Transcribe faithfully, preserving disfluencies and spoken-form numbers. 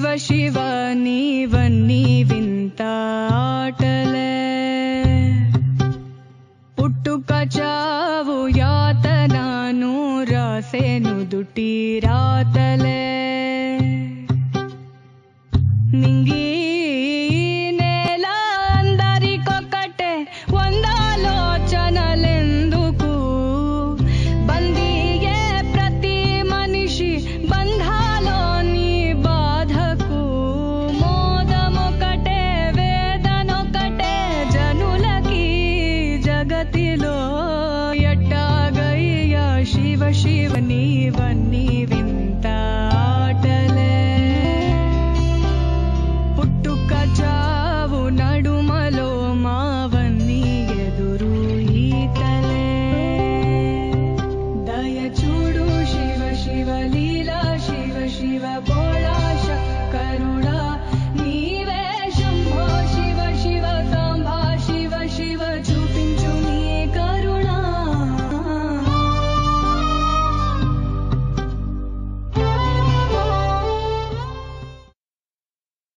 శివ నీవన్నీ వింత ఆటలే పుట్టుక చావు యాతనను రాసేను దుటి రాతలే నింగి నేల అందరికొకటే వందాలోచనలెందుకు బందీయే ప్రతి మనిషి బంధాలోని బాధకు మోదమొకటే వేదనొకటే జనులకి జగతిలో ఎట్టాగయ్యా శివ శివ నీవన్నీ